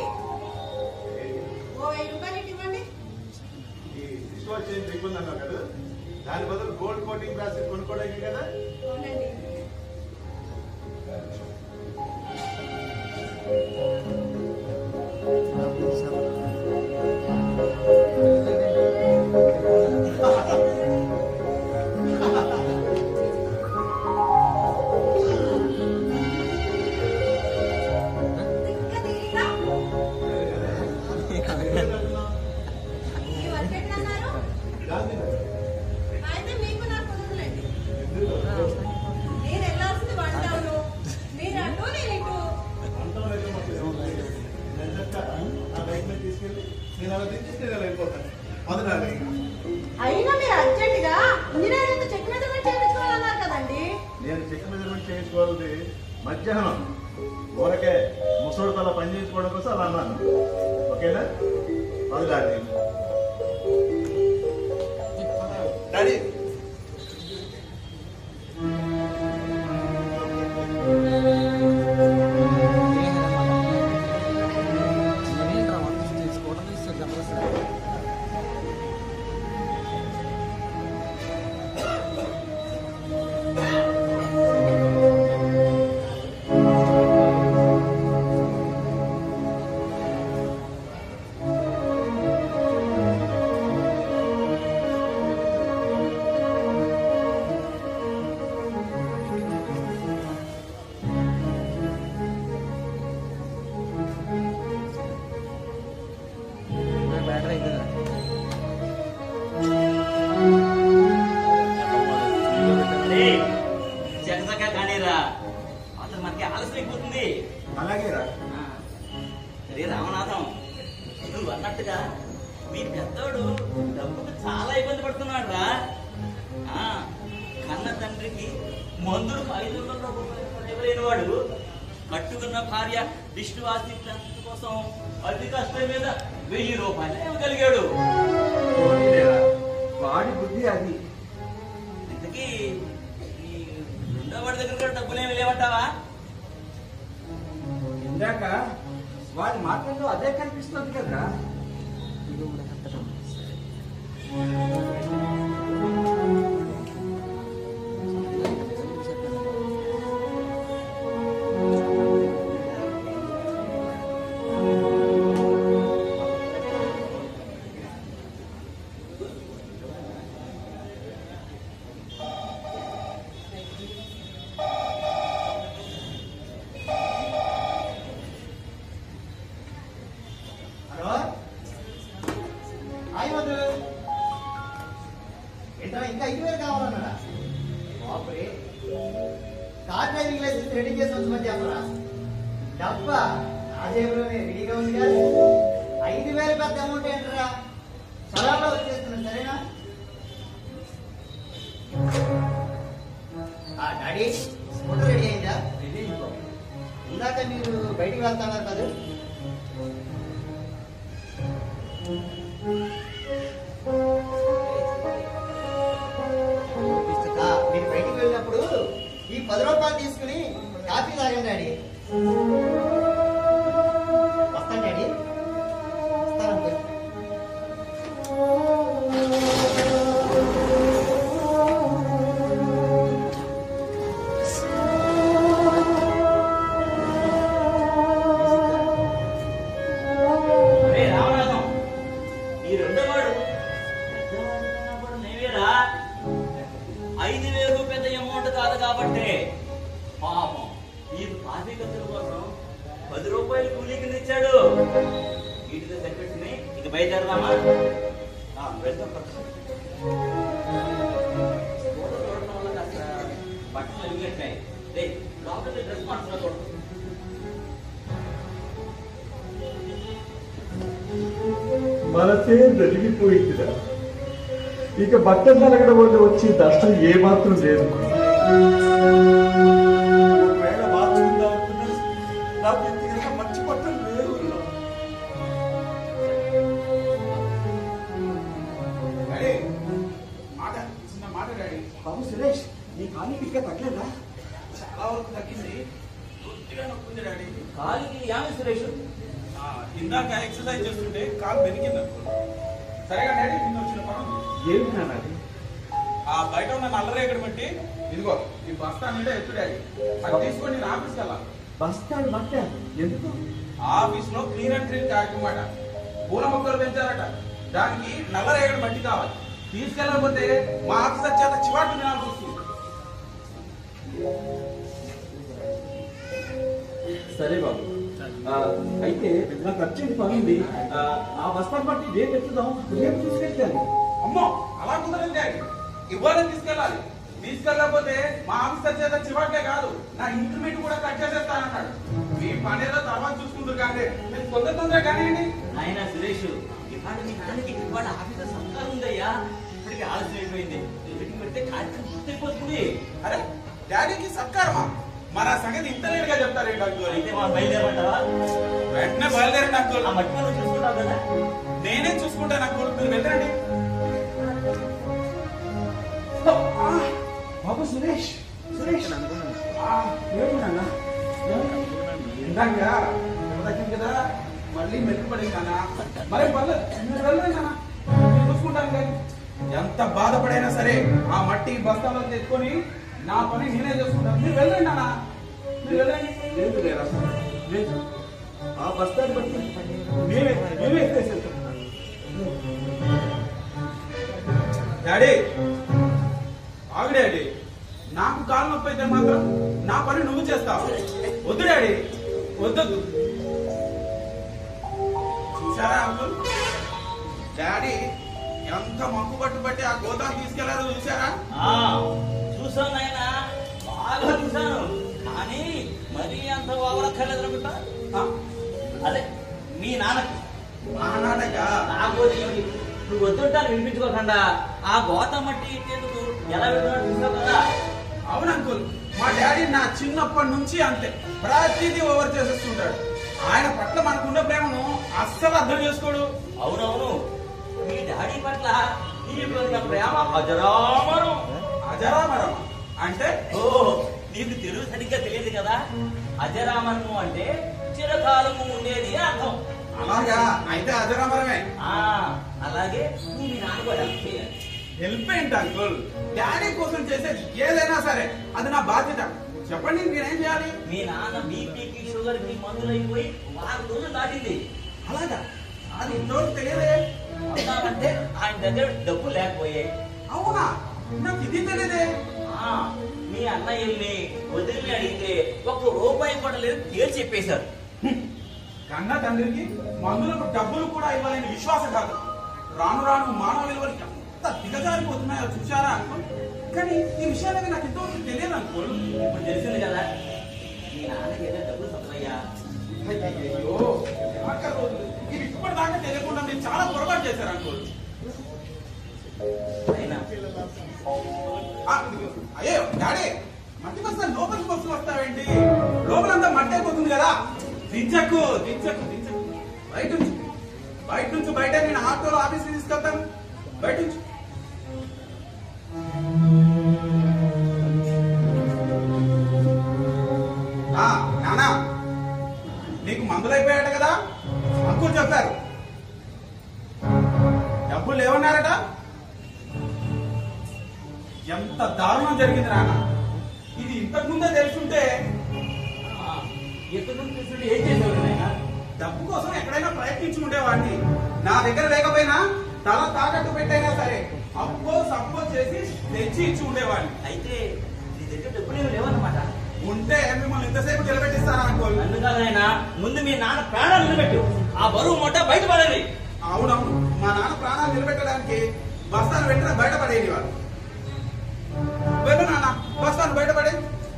ఓ 1000 రూపాయలు ఇవ్వండి. ఈ డిస్వాల్ చేంజ్ ఇబ్బంది అన్నావు కదా, దాని బదులు గోల్డ్ కోటింగ్ రాసి కొనుక్కోవడానికి కదా. అవునండి. నన్ను దించేసి నేను వెళ్ళిపోతాను. అది డాడీ. అయినా మీరు అర్జెంటుగా ఇంజనీరింగ్ చెక్ మెజర్మెంట్ చేయించుకోవాలన్నారు కదండి. నేను చెక్ మెజర్మెంట్ చేయించుకోవాలి మధ్యాహ్నం ఊరకే ముసోడు తల పని చేయించుకోవడం కోసం అలా అన్నాను. ఓకేనా? అది డాడీ. డాడీ జగదగా కానీరా, అతను మనకి ఆలస్యం అయిపోతుంది. అలాగే రా. రే రామనాథం, నువ్వు అన్నట్టుగా మీ పెద్దోడు డబ్బుకు చాలా ఇబ్బంది పడుతున్నాడు రా. కన్న తండ్రికి మందులు 500 రూపాయలు ఇవ్వలేని వాడు కట్టుకున్న భార్య విష్ణు ఆస్తి కోసం అతి కష్టం మీద 1000 రూపాయలు ఇవ్వగలిగాడు. వాడి బుద్ధి అది. ఇంతకీ ఈ రెండో వాడి దగ్గర కూడా డబ్బులేమి లేవంటావా? ఇందాక వాడి మాటల్లో అదే కనిపిస్తుంది కదా. హలో హాయ్ మధు, ఏంట్రా ఇంకా 5,000 కావాలన్నాడా? బాబురే, కార్ డ్రైవింగ్ లైసెన్స్ రెడీ చేసి వచ్చమని చెప్పరా? డబ్బా నా జేబులోనే రెడీగా ఉంది కదా. 5,000 పెద్ద అమౌంట్ ఏంటరా? సలాలో వచ్చేస్తున్నాను, సరేనా? డాడీ స్కూటర్ రెడీ అయిందా? ఇందాక మీరు బయటికి వెళ్తున్నారు కదా. మీరు బయటికి వెళ్ళినప్పుడు ఈ 10 రూపాయలు తీసుకుని కాఫీ తాగండి డాడీ. వస్తాను డాడీ, వస్తాను. రే రామనాథం, ఈ రెండో వాడు పెద్దవాడు నేవేరా. 5,000 పెద్ద అమౌంట్ కాదు కాబట్టి పాపం ఈ కాఫీ ఖర్చుల కోసం 10 రూపాయలు కూలీ కింద ఇచ్చాడు. వీటితో సరిపెట్టుకుని ఇక బయలుదేరదామా? వెళ్తాం. ఫోటో చూడటం వల్ల కాస్త బట్టలు ఎగిరెట్టాయి. రే లోపల డ్రెస్ మార్చుకో చూడండి. మనసే నలిగిపోయిందిరా. ఇక బట్టలు నలగడం వల్ల వచ్చి నష్టం ఏమాత్రం లేదు. ఒకవేళ మార్చుకుందా అనుకున్నా నాకు ఇంతగా మంచి బట్టలు లేవు. డాడీ మాట, చిన్న మాట డాడీ. బాబు సురేష్, నీ కాలు ఇంకా తగ్గలేదా? చాలా వరకు తగ్గింది, కొద్దిగా నొప్పింది డాడీ. కాలికి యామి సురేష్, ఇందాక ఎక్సర్సైజ్ చేస్తుంటే కాలు బెనికింది అనుకో. సరేగా డాడీ, నిన్న వచ్చిన పని ఉంది. ఏమిటి నాన్నది? ఆ బయట ఉన్న నల్లరేగడి బట్టి ఇదిగో ఈ బస్తా నిండా ఎత్తు డాడీ. అది తీసుకొని నేను ఆఫీస్కి వెళ్ళాలి. బస్తాడు బట్ట ఎందుకు? ఆఫీస్ లో క్లీన్ అండ్ క్లీన్ కార్యక్రమం, పూల మొక్కలు పెంచారట. దానికి నల్లరేగడి మట్టి కావాలి. తీసుకెళ్ళకపోతే మా ఆఫీసర్ చేత చివాట్లు తినాల్సి వస్తుంది. సరే బాబు, అయితే నాకు అర్జెంట్ పని ఉంది. ఆ బస్తాను బట్టి రేపు ఎత్తుదాం, రేపు తీసుకెళ్తాను. అమ్మో అలా కుదరదు డాడీ, ఇవ్వాలని తీసుకెళ్ళాలి. తీసుకెళ్ళకపోతే మా ఆఫీసర్ చేత చివాట్లే కాదు, నా ఇంక్రిమెంట్ కూడా కట్ చేసేస్తానన్నాడు. మీ పని ఏదో తర్వాత చూసుకుంటారు కానీ మీరు తొందరగా కానివ్వండి. ఆయన సురేష్, అంటే మీ నాన్నకి వాళ్ళ ఆఫీసులో సత్కారం ఉందయ్యా. ఇప్పటికి ఆలస్యం అయిపోయింది. మీటింగ్ పెడితే కార్యక్రమం పూర్తయిపోతుంది. అరే డాడీకి సత్కారమా? మన సంగతి ఇంత లేట్గా చెప్తారేంటి అంకుల్? అయితే మనం బయలుదేరమంటావా? వెంటనే బయలుదేరండి అంకుల్. ఆ మట్టి మనం చూసుకుంటావు కదా. నేనే చూసుకుంటాను అంకుల్, మీరు వెళ్ళండి. బాబు సురేష్, సురేష్ ఏంటి నాన్న? ఇందాక దెబ్బతగ్గింది కదా, మళ్ళీ మెరుగుపడింది నాన్న. మరి పర్లేదు, మీరు వెళ్ళండి నాన్న, నేను చూసుకుంటాను కదా. ఎంత బాధపడైనా సరే ఆ మట్టి బస్తాలను తెచ్చుకొని నా పని నేనే చేసుకుంటాను. మీరు వెళ్ళండి నాన్న, మీరు వెళ్ళండి. లేదు లేరా లేదు, ఆ బస్తాన్ని బట్టి మేమే ఎత్తేసి వెళ్తాం. డాడీ ఆగు డాడీ, నాకు కాలు నొప్పి అయితే మాత్రం నా పని నువ్వు చేస్తావు. వద్దు డాడీ, వద్దొద్దు. చూసారా అంకుల్, డాడీ ఎంత మక్కు పట్టుబట్టి ఆ గోదాం తీసుకెళ్లారో చూసారా? చూసాను నాయన, బాగా చూశాను. కానీ మరీ అంత ఓవరక్కర్లేదు అనుకుంటా. అదే మీ నాన్నకి మా నాన్నగా నాకు నువ్వు వద్దుంటాను వినిపించుకోకుండా ఆ గోతం మట్టి ఇచ్చేందుకు ఎలా వెళ్ళినట్టు చూసావు కదా. అవును అంకుల్, మా డాడీ నా చిన్నప్పటి నుంచి అంతే, ప్రతిదీ ఓవర్ చేసేస్తుంటాడు. ఆయన పట్ల మనకున్న ప్రేమను అస్సలు అర్థం చేసుకోడు. అవునవును, మీ డాడీ పట్ల నీకున్న ప్రేమ అజరామరం. అజరామరం అంటే? ఓ, నీకు తెలుగు సరిగ్గా తెలియదు కదా. అజరామరము అంటే చిరకాలము ఉండేది అర్థం. అలాగా, అయితే అజరామరమే. అలాగే నువ్వు మీ నాన్న కూడా హెల్ప్ చేయాలి. హెల్ప్ ఏంటి అంకుల్? డాడీ కోసం చేసేది ఏదైనా సరే అది నా బాధ్యత. చెప్పండి, నేనేం చేయాలి? మీ నాన్న బీపీకి షుగర్ కి మందులైపోయి 4 రోజులు దాటింది. అలాగా? అది ఇంతవరకు తెలియదే. అవునామంటే ఆయన దగ్గర డబ్బు లేకపోయాయి. అవునా? నాకు ఇది తెలియదే. మీ అన్నయ్యల్ని వదిలిని అడిగితే 1 రూపాయి కూడా లేదు తేల్చి చెప్పేశారు. కన్న తండ్రికి మందులకు డబ్బులు కూడా ఇవ్వాలని విశ్వాసం కాదు. రాను రాను మానవ విలువలు ఎంత దిగజారిపోతున్నాయో చూశారా అంకుల్? కానీ ఈ విషయాలకి నాకు ఇంతవరకు తెలియదు అంకుల్. ఇప్పుడు తెలిసింది కదా, మీ నాన్నకి ఏదో డబ్బులు తప్పయ్యా. అయ్యో, ఆఖరి రోజులు ఇది ఇప్పటిదాకా తెలియకుండా మీరు చాలా పొరపాటు చేశారు అంకుల్. అయినా అయ్యో డాడీ, మట్టి బస్తాలు లోపలికి బస్సులు వస్తావేంటి? లోపలంతా మట్టి అయిపోతుంది కదా. దించకు దించకు దించకు, బయట నుంచి బయట నేను ఆటోలో ఆఫీస్కి తీసుకెళ్తాను. బయట నుంచి నానా, నీకు మందులు అయిపోయాట కదా, అంకుల్ చెప్పారు. డబ్బులు లేవన్నారట. ఎంత దారుణం జరిగింది నాన్న. ఇది ఇంతకు ముందే తెలుసుంటే ఎక్కడి నుంచి తీసుకుంటే ఏం చేసేవాడు ఆయన? డబ్బు కోసం ఎక్కడైనా ప్రయత్నించి ఉండేవాడిని. నా దగ్గర లేకపోయినా తల తాకట్టు పెట్టైనా సరే అప్పో సప్పో చేసి తెచ్చి ఇచ్చి ఉండేవాడిని. అయితే నీ దగ్గర డబ్బులు లేవన్నమాట. ఉంటే మిమ్మల్ని ఇంతసేపు నిలబెట్టిస్తారా అనుకోవాలి. అందుకనైనా ముందు మీ నాన్న ప్రాణాలు నిలబెట్టు, ఆ బరువు మూట బయటపడాలి. అవునవును, మా నాన్న ప్రాణాలు నిలబెట్టడానికి బస్తాలు వెంటనే బయటపడేది వాళ్ళు. వెళ్ళు నాన్న, బస్తాలు బయటపడే.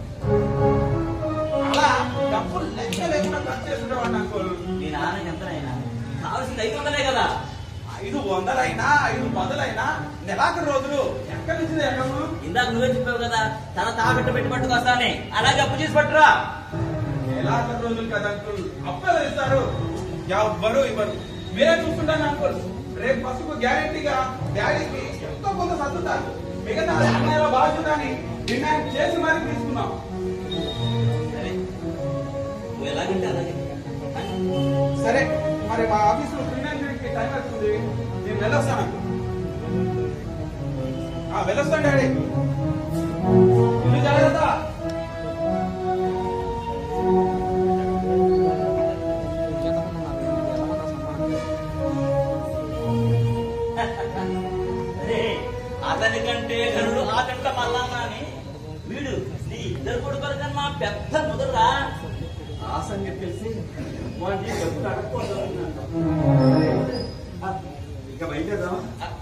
అలా డబ్బులు లెక్క లేకుండా ఖర్చు చేస్తుండేవాడిని అనుకోలు. మీ నాన్నకి ఎంతనైనా కావాల్సింది 500 కదా. 500 510 నెలాఖరు రోజులు ఎక్కడి నుంచి ఎక్కము? ఇందాక నువ్వే చెప్పావు కదా, తన తాకట్టు పెట్టి పట్టుకొస్తానే. అలాగే అప్పు చేసి పట్టురా. నెలాఖరు రోజులు కదా అంకుల్, అప్పు ఎవరు ఇస్తారు? ఎవ్వరు ఇవ్వరు. మీరే చూస్తుంటాను అంకుల్. రేపు పసుపు గ్యారెంటీగా డాడీకి ఎంతో కొంత సర్దుతారు. మిగతా అన్నయ్య బాధ్యత అని డిమాండ్ చేసి మరీ తీసుకున్నాం. సరే, నువ్వు ఎలాగంటే అలాగే. సరే, మరి మా ఆఫీసులో ఫైనాన్షియల్కి టైం అవుతుంది, నేను వెళ్ళొస్తాను. వెళ్ళొస్తాను డాడీ. ఇల్లు జాగ్రత్త. అతనికంటే గరుడు ఆటంట మల్లానా అని వీడు నీ ఇద్దరు కొడుకుల కన్నా పెద్ద ముదురురా. ఆ సంగతి తెలిసి వాడిని డబ్బులు అడగకూడదు. ఇక బయలుదేరదామా?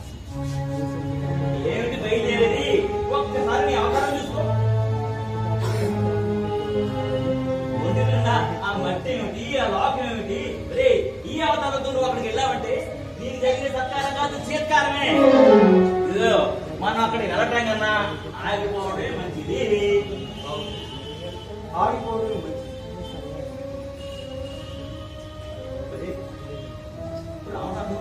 ఏమిటి బయలుదేరేది? ఒక్కసారి నీ అవతారం చూసుకో. ఒంటి నిండా ఆ మట్టి ఏమిటి, ఆ లోకం ఏమిటి? రే, ఈ అవతారంతో నువ్వు అక్కడికి వెళ్ళావంటే నీకు జరిగే సత్కారం కాదు, చేత్కారమే. ఇదో మనం అక్కడ వెళ్ళటం కన్నా ఆగిపోవడమే మంచిది. ఆగిపోవడం మంచిది. ఇప్పుడు అవును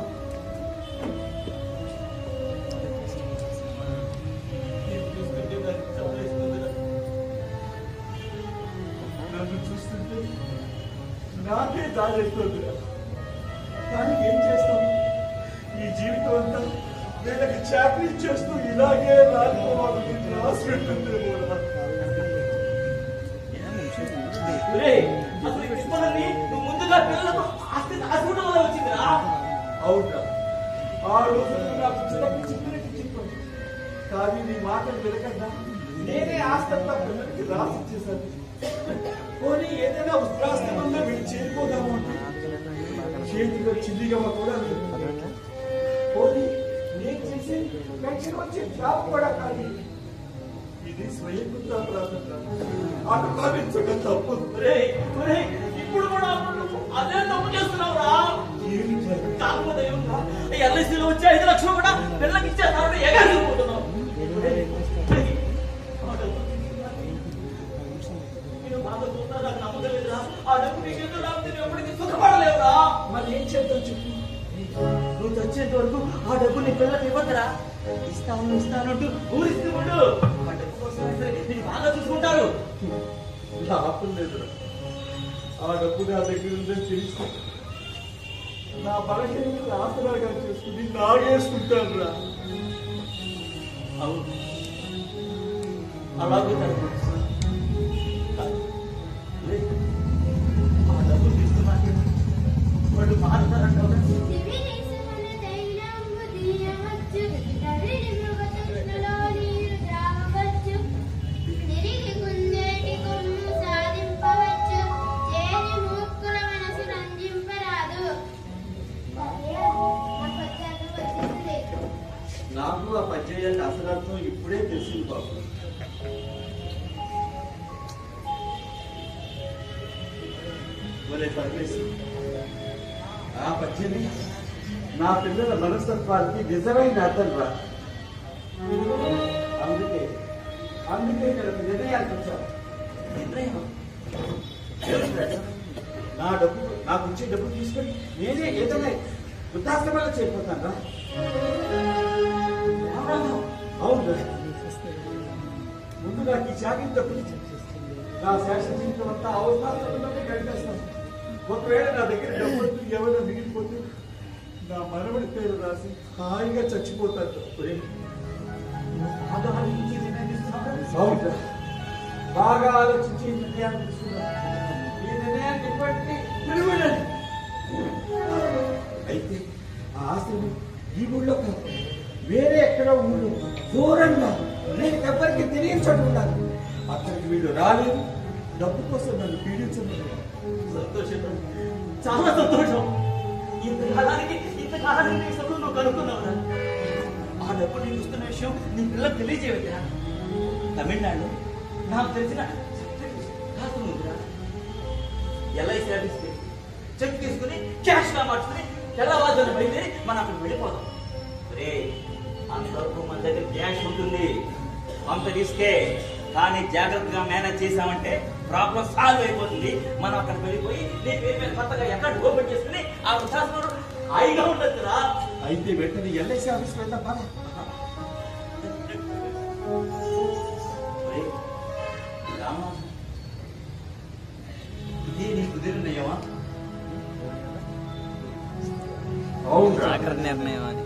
నన్ను చూస్తుంటే నాకే దారేస్తుంది. కానీ ఏం చేస్తాం, ఈ జీవితం అంతా వీళ్ళకి చాకరీ చేస్తూ ఇలాగే రాలిపోవాలని రాసి పెట్టిందేమో. అసలు ఈ తిప్పలన్నీ నువ్వు ముందుగా పిల్లలకు ఆస్తి దాచుకోవడం వల్ల వచ్చిందిరా. అవునా, ఆ రోజు నాకు చిన్నకి చెప్పాను. కానీ నీ మాటలు వినకుండా నేనే ఆస్తంతా పిల్లలకి రాసిచ్చేశాను. పోనీ ఏదైనా ఉత్సాహంగా వీళ్ళు చేరిపోదాము అంటే చేతిలో చిల్లిగమ్మ కూడా లేదు. పోనీ నేను చేసే పెన్షన్ వచ్చే జాబ్ కూడా కానీ ఇది స్వయం అనుభవించక తప్పదు. ఇప్పుడు కూడా అదే తప్పు చేస్తున్నావురా. కాకపోతే ఎల్ఐసీలో వచ్చే 5 లక్షలు కూడా పిల్లలకి ఇచ్చేస్తావు, ఎగరిపోతున్నావు. నాకు నమ్మకం లేదురా. ఆ డబ్బు నీకెందుకు రాకపోతే ఎప్పటికీ సుఖపడలేవురా. మరి ఏం చేద్దాం చెప్పు. నువ్వు వచ్చేంత వరకు ఆ డబ్బు నీ పిల్లలకి ఇవ్వద్దురా. ఇస్తానంటూ ఊరిస్తూ ఉండు. ఆ డబ్బు కోసం నేను బాగా చూసుకుంటారు. లాభం లేదురా. ఆ డబ్బు నా దగ్గర ఉందని తెలిసి నా బలహీనతను ఆసరాగా చేసుకుని నాగేసుకుంటాను రా. అవును, అలాగే ఆ డబ్బు తీసుకున్నాక వాళ్ళు మారుతారంటావు. నాకు ఆ పద్యానికి అసలర్థం ఇప్పుడే తెలిసింది బాబు. పరమేశ్వరు, ఆ పద్యాన్ని నా పిల్లల మనస్తత్వానికి నిజమైన అర్థం రా. అందుకే ఇక్కడ నిర్ణయానికి వచ్చాను. నాకు ఇచ్చే డబ్బు తీసుకొని నేనే ఏదైనా వృద్ధాశ్రమాలు చేరిపోతాను రా. అవును, ముందు నాకు ఈ చాకరీ తప్పింది. నా శాశ్వత జీవితం అంతా అవసరాలతోనే గడిపేస్తాను. ఒకవేళ నా దగ్గర డబ్బు ఎవరైనా మిగిలిపోతే నా మనవడి పేరు రాసి హాయిగా చచ్చిపోతాను. బాగా ఆలోచించి నిర్ణయాన్ని తీసుకున్నాను. ఈ నిర్ణయాన్ని ఇప్పటికీ తిరుగులేదు. అయితే ఆ ఆస్తిని ఈ ఊళ్ళో కాదు, వేరే ఎక్కడో ఊళ్ళో దూరంగా నేను ఎవరికి తెలియని చోటు ఉండాలి. అక్కడికి వీళ్ళు రాలేదు. డబ్బు కోసం నన్ను పీడించలేదు. సంతోషం, చాలా సంతోషం. ఇంతకాలానికి నువ్వు కనుక్కున్నావురా. ఆ డబ్బు నీకు ఇస్తున్న విషయం నీ పిల్లలకు తెలియజేయవద్దా. తమిళనాడు నాకు తెలిసిన కాస్త ఉందిరా. ఎల్ఐసి ఆఫీస్కి చెక్ తీసుకుని క్యాష్ గా మార్చుకుని తెల్లవారుజామున బయలుదేరి మనం అక్కడికి వెళ్ళిపోదాం. రే, అంతవరకు మన దగ్గర క్యాష్ ఉంటుంది, అంత రిస్కే. కానీ జాగ్రత్తగా మేనేజ్ చేసామంటే ప్రాబ్లం సాల్వ్ అయిపోతుంది. మనం అక్కడికి వెళ్ళిపోయి నీ పేరు మీద కొత్తగా అకౌంట్ ఓపెన్ చేసుకుని ఆ వృద్ధాశ్రమం హాయిగా ఉండొచ్చురా. అయితే వెంటనే ఎల్ఐసి ఆఫీస్ వెళ్దాం పద. ఇదే నీ కుదిరినయ్యమా? అవును, నిర్ణయం అది.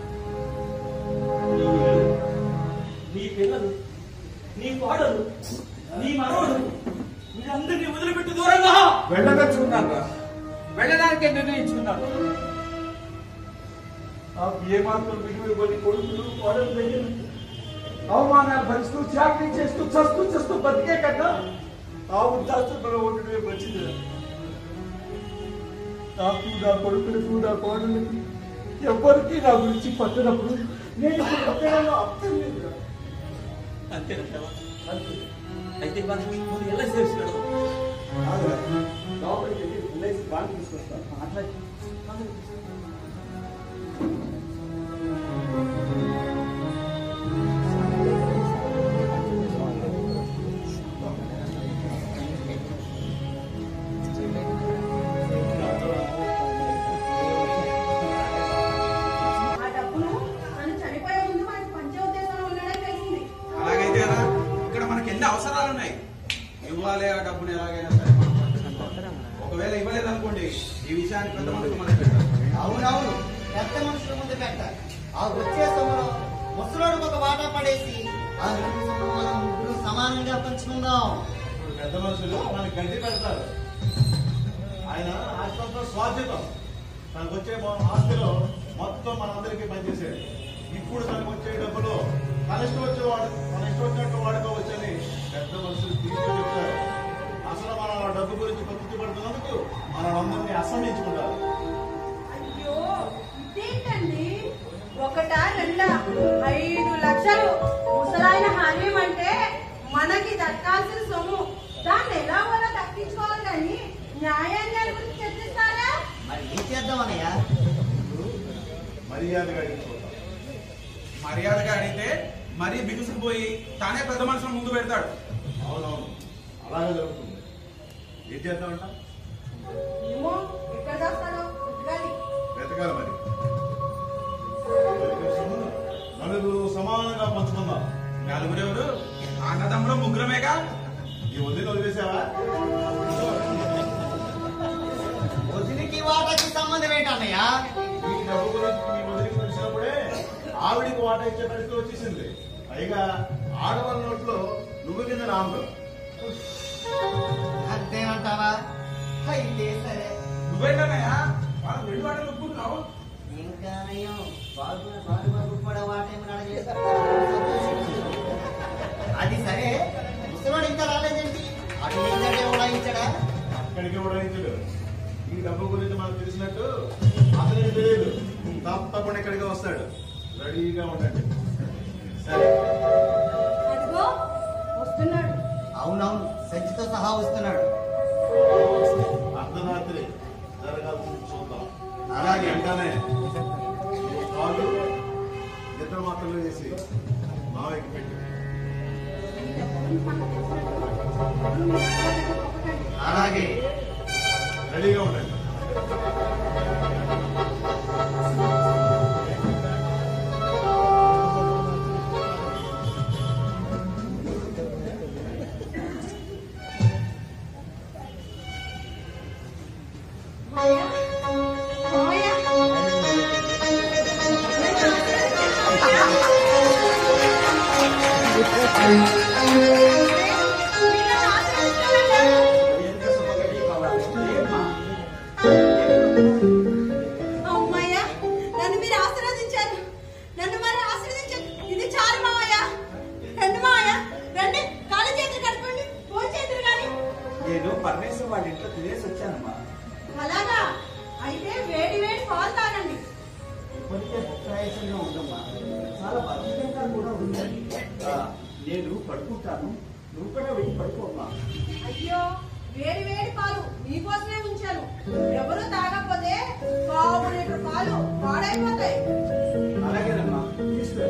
నీ పిల్లలు, నీ కోడలు, నీ మనవడు, వీళ్ళందరినీ వదిలిపెట్టి దూరంగా వెళ్ళదలుచుకున్నాను రా. వెళ్ళడానికే నిర్ణయించుకున్నాను. నాకు ఏమాత్రం మిగిలిపోయి కొడుకులు కోడలు దగ్గర అవమానాలు భరిస్తూ చాకరీ చేస్తూ చస్తూ బతికే కన్నా ఆ వృద్ధాశ్రమంలో ఉండడమే మంచిది. నాకు నా కొడుకులకు నా కోడలకి ఎవరికి నా గురించి పట్టినప్పుడు నేను అర్థం లేదు. అంతేనంటావా? అయితే ముందు ఎలా చేసి లోపలికి వెళ్ళి ఎల్ఐసి బాంక్ తీసుకొస్తాను. అట్లా ఒకవేళ ఇవ్వలేదనుకోండి ఈ విషయాన్ని పెద్ద మనుషులు మొదలు పెట్టారు. అవునవును, పెద్ద మనుషుల ముందు పెట్టాలి. ఆ వచ్చే సొమ్ములో ముసలోడికి ఒక వాటా పడేసి ఆ రెండు సొమ్ము మనం ముగ్గురు సమానంగా పంచుకుందాం. ఇప్పుడు పెద్ద మనుషులు మనకి గడ్డి పెడతారు. ఆయన ఆస్తంతో స్వాధ్యతం. తనకు వచ్చే ఆస్తిలో మొత్తం మనందరికీ పనిచేసేది. ఇప్పుడు తనకు వచ్చే డబ్బులు తన ఇష్టం వచ్చినట్టు వాడుకోవచ్చని పెద్ద మనుషులు తీర్పు చెప్తారు. అసలు మనం ఆ డబ్బు గురించి కక్కుర్తి పడుతున్నందుకు మనం అందరినీ అసహించుకుంటారు. అయ్యో ఇదేంటండి, ఒకటా రెండా 5 లక్షలు ముసలాయన హార్యం అంటే మనకి దక్కాల్సిన సొమ్ము. దాన్ని ఎలా కూడా దక్కించుకోవాలి కానీ న్యాయాన్యాల గురించి చర్చిస్తారా? మరి ఏం చేద్దాం అన్నయ్య? మర్యాదగా అడిగిపోతాం. మర్యాదగా అడిగితే మరీ బిగుసుకుపోయి తానే పెద్ద మనుషుల ముందు పెడతాడు. అవునవును, అలాగే జరుగుతుంది. ఏం చేద్దామంట? ఏమో ఎక్కడ చేస్తాడో వెతకాలి మరి. దొరికిన సొమ్మును నలుగురు సమానంగా పంచుకుందాం. నలుగురెవరు? అన్నదమ్ములు ముగ్గురమేగా. ఈ వదిలి వదిలేసావా? వదిలికి వాటాకి సంబంధం ఏంటన్నయ్య? ఈ డబ్బు గురించి మీ వదిలికి తెలిసినప్పుడే ఆవిడికి వాటా ఇచ్చే పరిస్థితి వచ్చేసింది. పైగా ఆడవాళ్ళ నోట్లో నువ్వు కింద నామలు. అంతేనంటావా? అయితే సరే. నువ్వేంటనయ్యా వాళ్ళు 2 వాటలు ఒప్పుకుంటున్నావు? ఇంకా నయం, బాబు కూడా వాటేమని అడగలేదు. అది సరే, ముసలోడు ఇంకా రాలేదేంటి? అటు ఏంటంటే ఉడాయించాడా? అక్కడికి ఉడాయించడు. ఈ డబ్బు గురించి మనకు తెలిసినట్టు అతనికి తెలియదు. తప్పకుండా ఇక్కడికి వస్తాడు. రెడీగా ఉండండి. సరే, అదిగో వస్తున్నాడు. అవునవును, సంచితో సహా వస్తున్నాడు. అర్ధరాత్రి జరగాల్సింది చూద్దాం. అలాగే వెంటనే కాళ్ళు నిద్ర మాత్రలు వేసి మావయ్యకి పెట్టి అలాగే రెడీగా ఉండండి. అమ్మయ్య, నన్ను మీరు ఆశీర్వదించారు. నన్ను మరి ఆశీర్వదించారు. ఇది చాలు మావయ్య. రండి మావయ్య, రండి. కాళ్ళు చేతులు కట్టుకోండి, ఫోన్ చేతులు కానీ. నేను పరమేశ్వరం వాళ్ళ ఇంట్లో తినేసి వచ్చానమ్మా. అలాగా అయితే వేడి వేడి పాలు తాగండి. ఇప్పటికే ప్రయాసంగా ఉందమ్మా, చాలా బలహీనంగా కూడా ఉంది. నేను పడుకుంటాను, నువ్వు కూడా వెళ్ళి పడుకోమ్మా. అయ్యో, వేడి వేడి పాలు మీకోసమే ఉంచాను. ఎవరు తాగకపోతే 1/4 లీటర్ పాలు పాడైపోతాయి. అలాగేనమ్మా, తీసుకురా.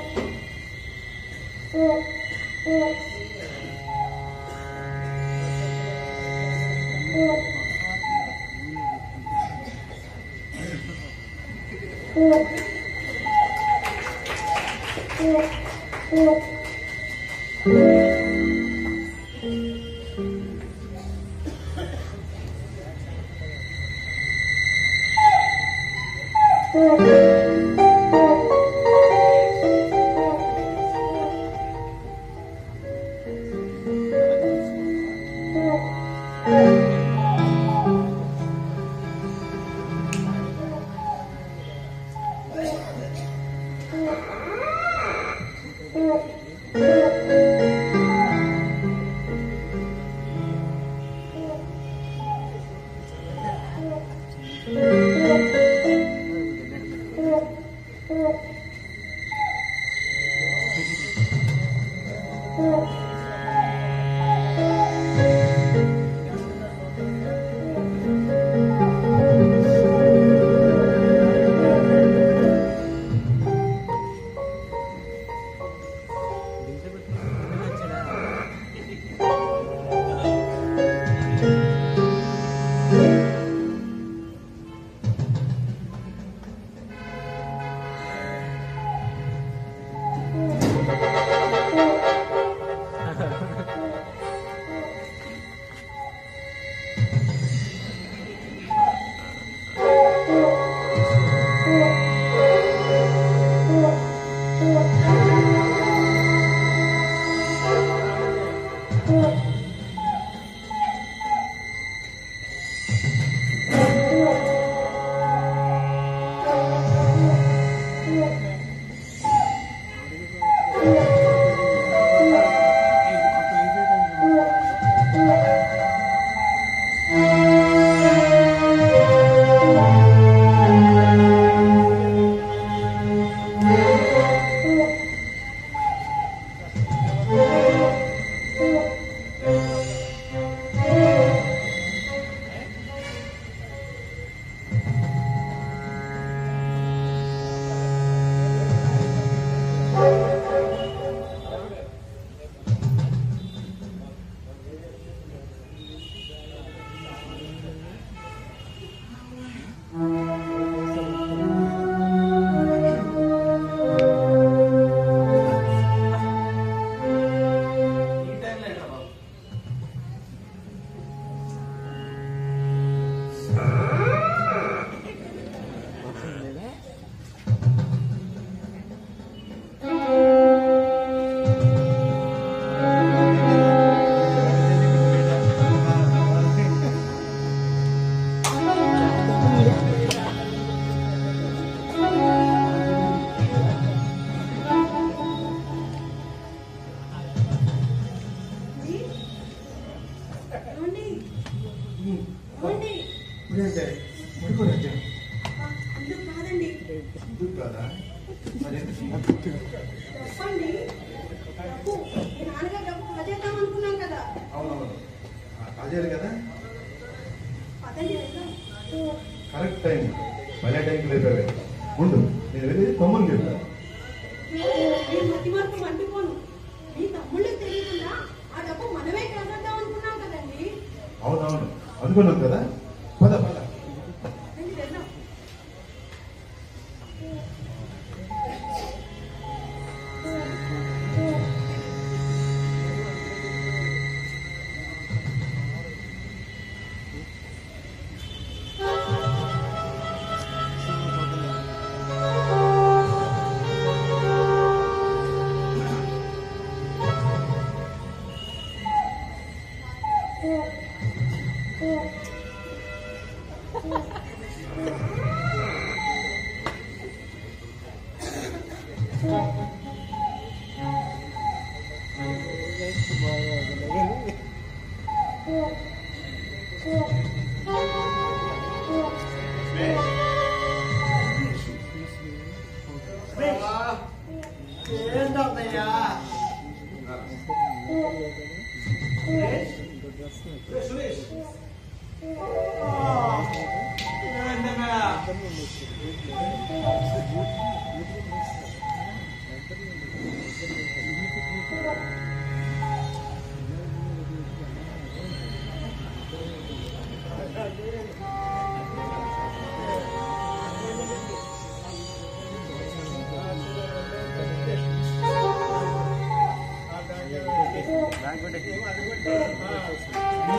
చెప్పండి. డబ్బు మీ నాన్నగారు డబ్బు కాజేద్దాం అనుకున్నాం కదా. అవునవును కాజేయాలి కదా. పదండి వెళ్దాం. కరెక్ట్ టైం మళ్ళీ టైంకి లేపారు. ఉండు నేను వెళ్ళి తమ్ముని చెప్తాను. నేను మధ్య వరకు వండుకోను. మీ తమ్ముళ్ళకి తెలియకుండా ఆ డబ్బు మనమే కాజేద్దాం అనుకున్నాం కదండి. అవునవును అనుకున్నాం కదా. పద పద. పదండి వెళ్దాం. ఏంటయ్యా సురేష్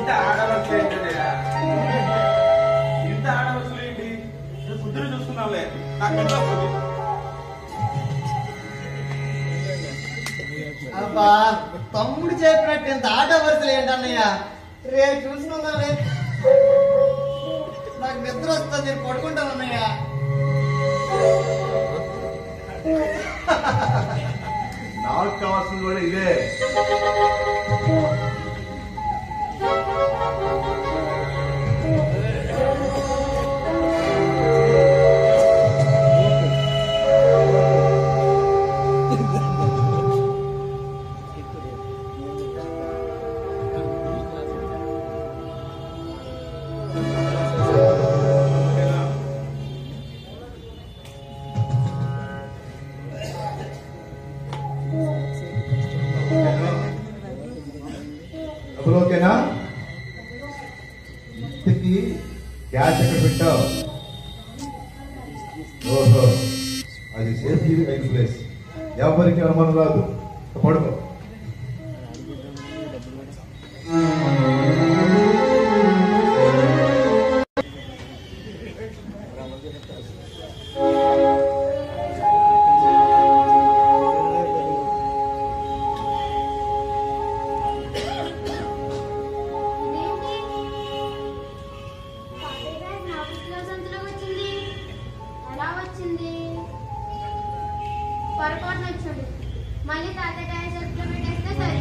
ఇంత ఆడవచ్చు ఏంటయ్యా, ఇంత ఆడవచ్చు ఏంటి? నేను బుద్ధిని చూసుకున్నావులే, నాకు ఎంత వస్తుంది? అబ్బా తమ్ముడు చెప్పినట్టు ఇంత ఆట వరుసలు ఏంటన్నయ్య? రేపు చూసుకున్నావే, నాకు నిద్ర వస్తుంది, నేను పడుకుంటాను అన్నయ్య. నాకు కావాల్సింది కూడా ఇదే. డబ్బులు ఓకేనా? ఇంటికి క్యాష్ ఎక్కడ పెట్టావు? ఓహో, అది సేఫ్టీ అయిన ప్లేస్, ఎవరికి అనుమానం రాదు. పడుకో. పొరపాటున వచ్చాడు. మళ్ళీ తాతగారి చేతిలో పెట్టేస్తే సరే.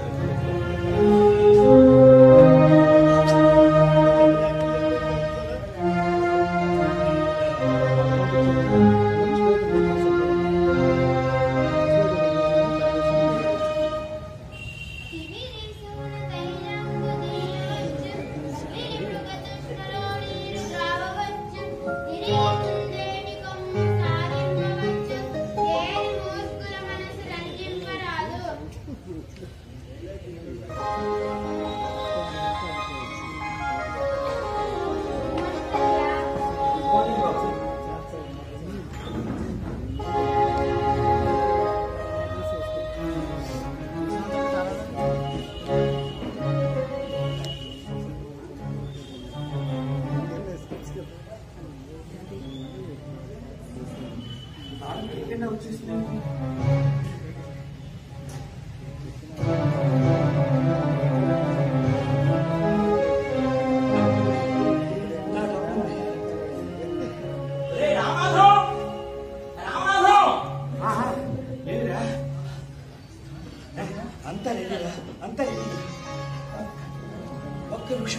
ఒక్క నిమిషం.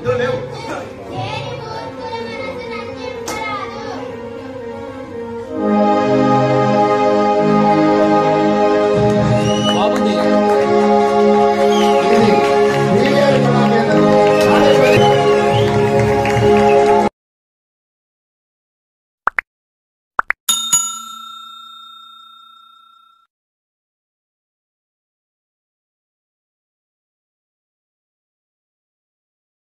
ఇద్దరు లేవు